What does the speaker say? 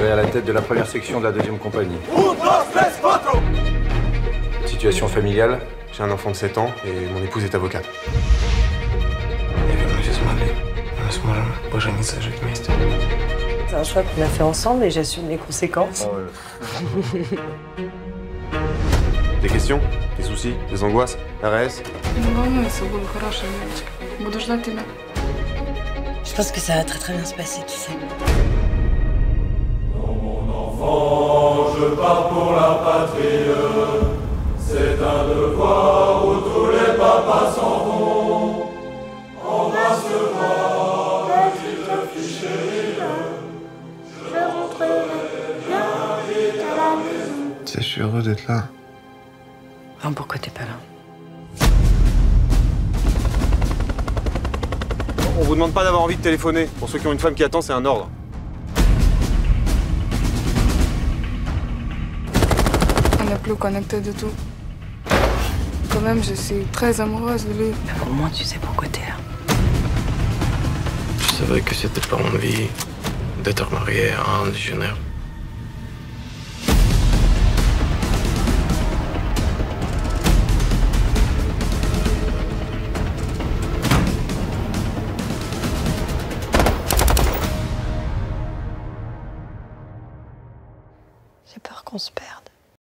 serai à la tête de la première section de la 2e compagnie. Situation familiale? J'ai un enfant de 7 ans et mon épouse est avocate. C'est un choix qu'on a fait ensemble et j'assume les conséquences. Des questions? Des soucis? Des angoisses? RS? Je pense que ça va très très bien se passer, tu sais. Je pars pour la patrie, c'est un devoir où tous les papas s'en vont. Embrasse-moi, petite fille chérie, je rentrerai bien vite à la maison. Je suis heureux d'être là. Alors pourquoi t'es pas là? On vous demande pas d'avoir envie de téléphoner. Pour ceux qui ont une femme qui attend, c'est un ordre. On n'est plus connectés du tout. Quand même, je suis très amoureuse de lui. Mais au moins tu sais pourquoi t'es là. Je savais que c'était pas mon vie d'être marié à un légionnaire. J'ai peur qu'on se perde.